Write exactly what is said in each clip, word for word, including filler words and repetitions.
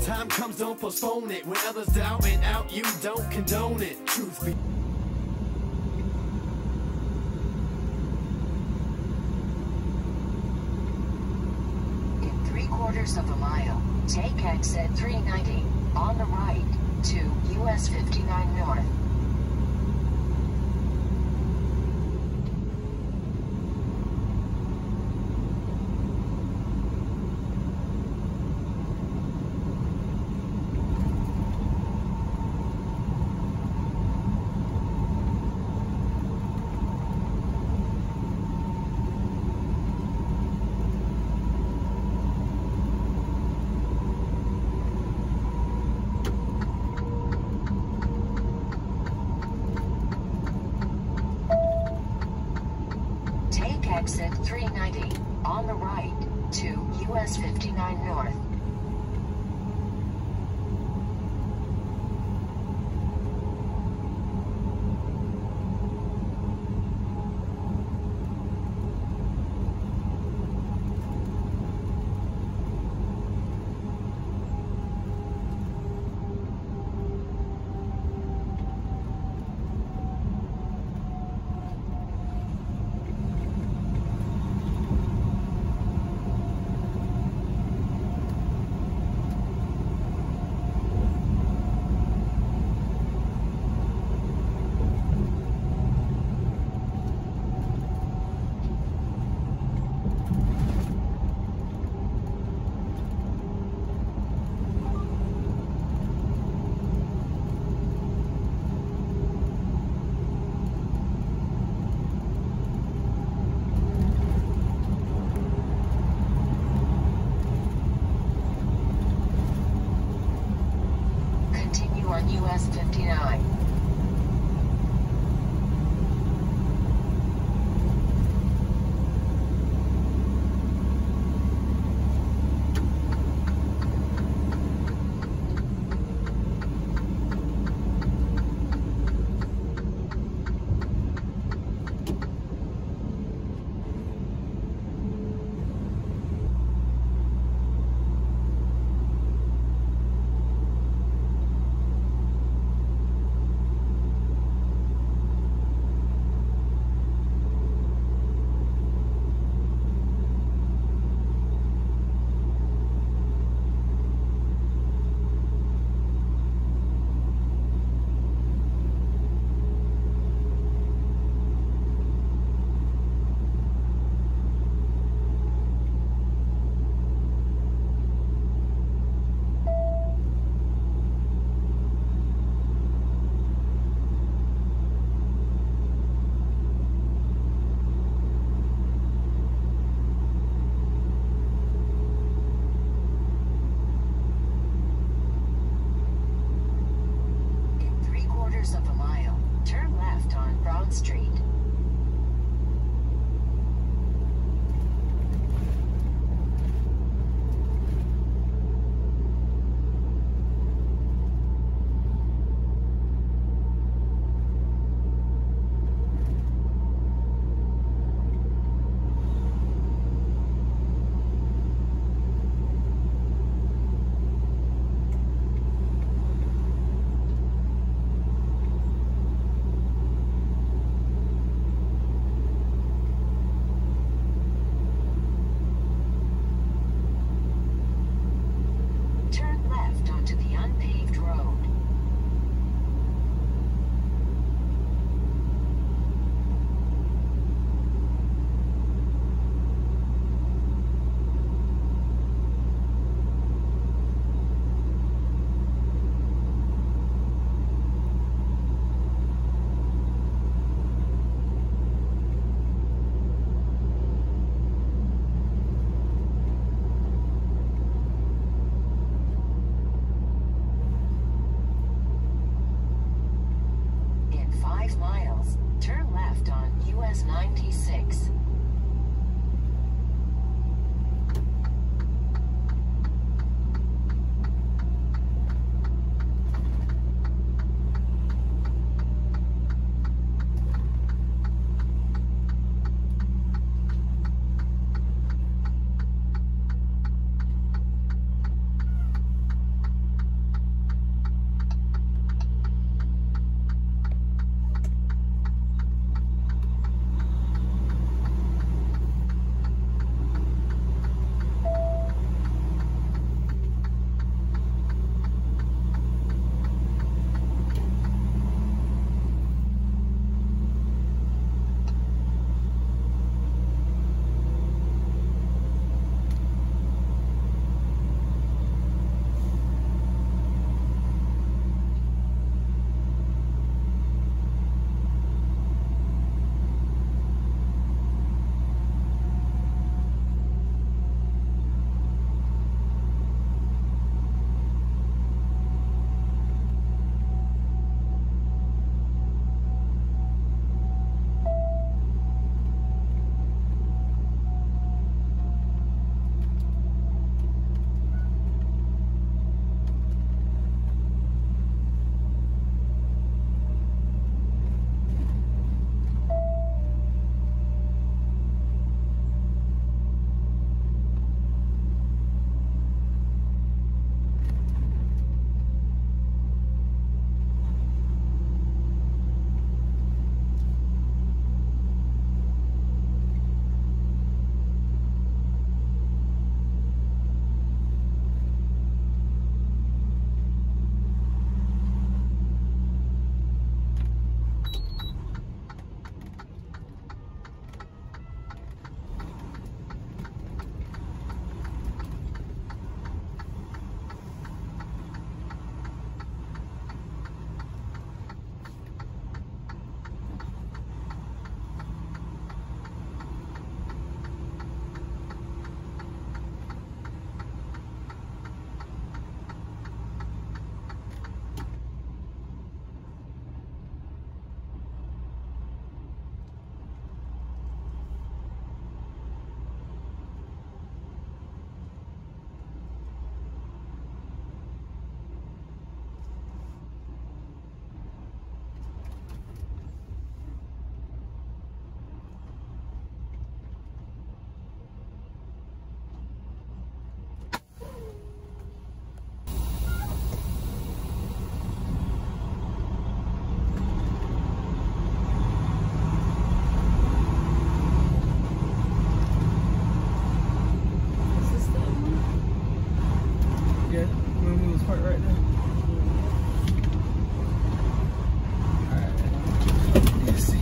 time comes, don't postpone it. When others doubt and out, you don't condone it. Truth be in three quarters of a mile, take exit three ninety on the right to U S fifty-nine North. Exit three ninety on the right to U S fifty-nine North. U S fifty-nine. Street. ninety-six. part right there. Alright. Let's see.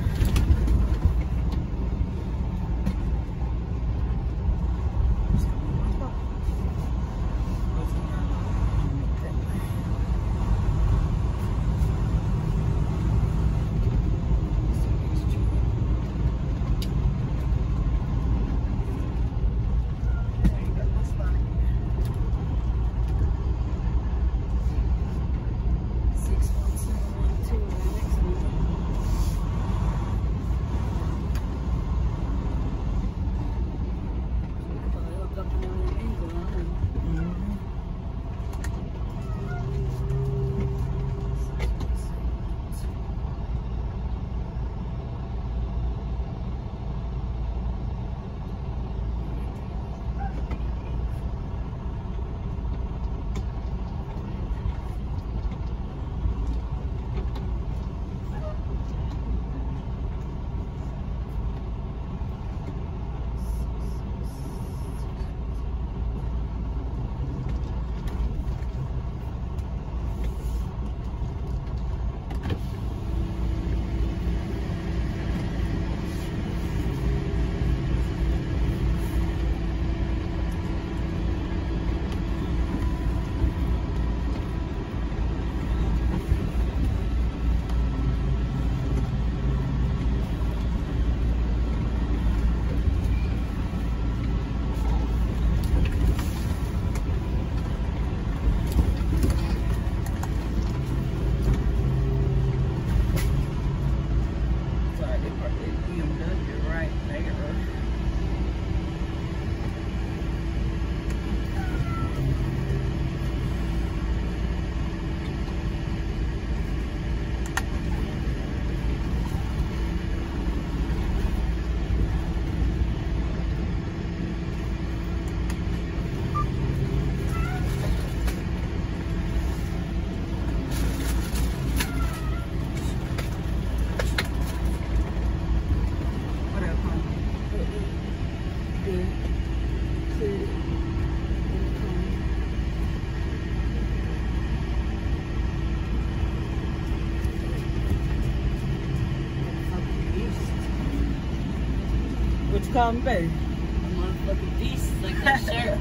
What you call me, baby? A motherfucking beast, like that shirt.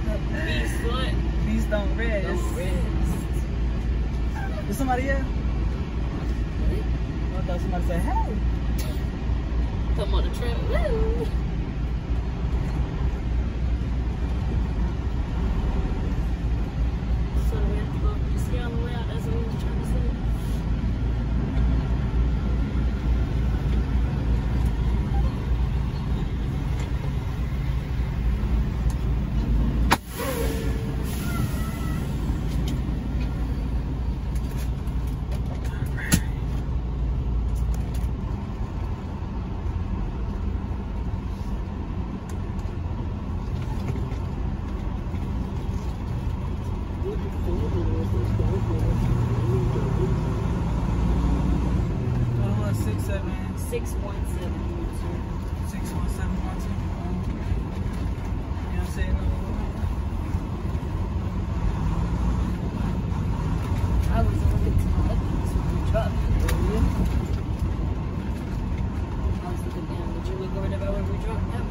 Beast what? Beast don't rest. Don't rest. Is somebody here? Really? I thought somebody said, hey. Come on the trail. Woo! So we have to go just get on the way out. That's what we was trying to say. Six one seven. Six one seven one two. You know what I'm saying? I was looking to my left when we dropped. I was looking down. Did you look over there where we dropped down?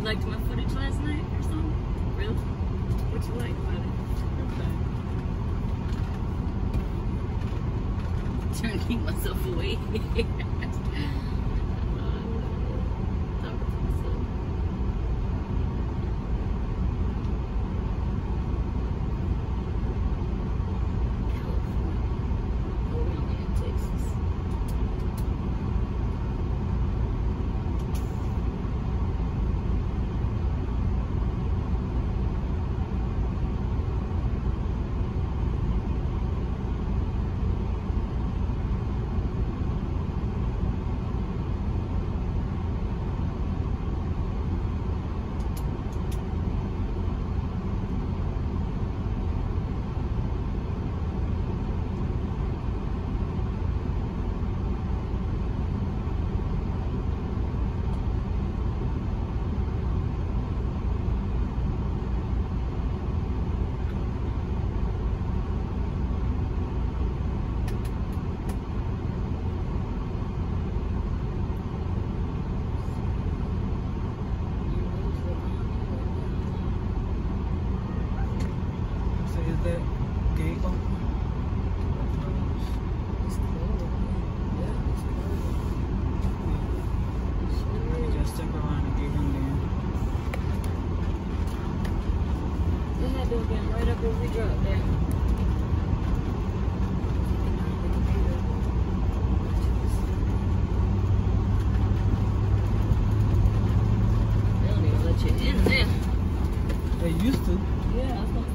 You liked my footage last night or something? Really? What you like about it? Trying to keep myself away. That gate open? It's cold. Yeah, it's cold. Let me just step around and get him They had to have been right up where we dropped down. They don't even let you in there. They used to. Yeah, I was gonna say.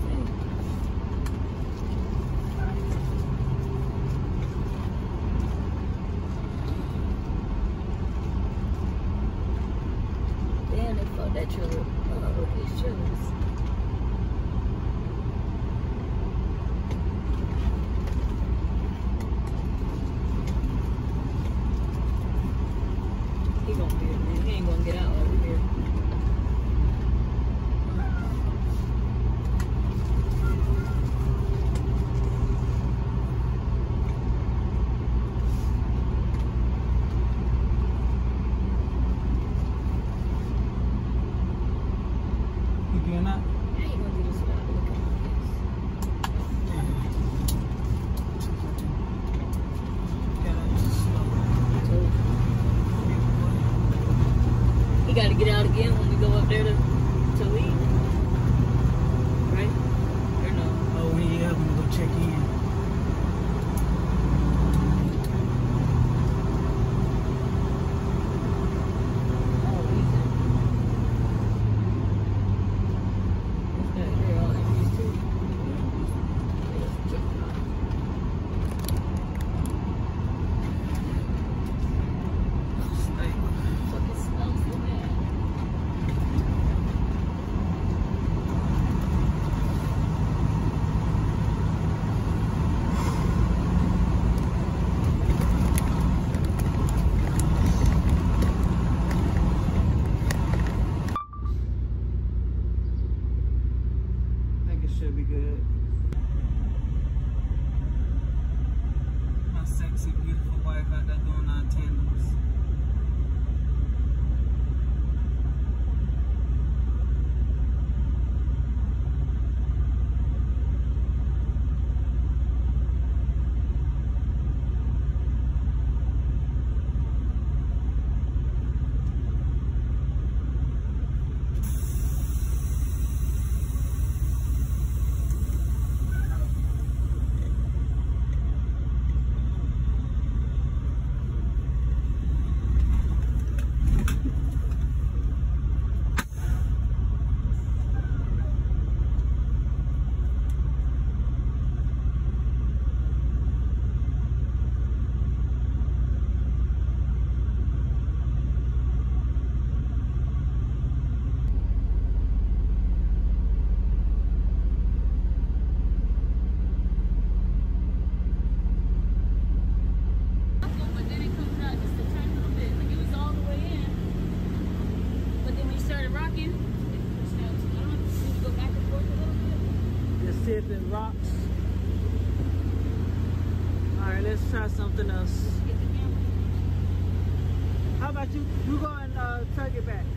Damn, they fought that trailer. Uh, with these trailers. He gonna be here, man. He ain't gonna get out over here. You doing that? How you gonna do this without looking at this? He gotta get out again when we go up there to, to leave. Right? Or no? Oh, when you have to go check in. Oh, easy. Yeah, they're all empties too. Yeah, check it out. Fucking smells so bad. I think it should be good. My sexy, beautiful wife out there doing our tandems. But then it comes out just a tiny little bit. Like it was all the way in. But then when you started rocking, it pushed out. I don't know if you go back and forth a little bit. Just see if it rocks. Alright, let's try something else. Get the camera. How about you? You go and uh, tug it back.